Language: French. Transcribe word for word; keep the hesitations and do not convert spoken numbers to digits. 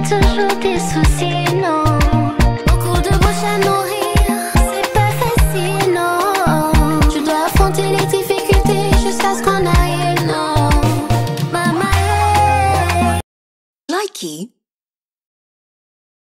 toujours des soucis, non. Beaucoup de bouches à nourrir, c'est pas facile, non. Tu dois affronter les difficultés jusqu'à ce qu'on arrive, non. Mama, hey. Likey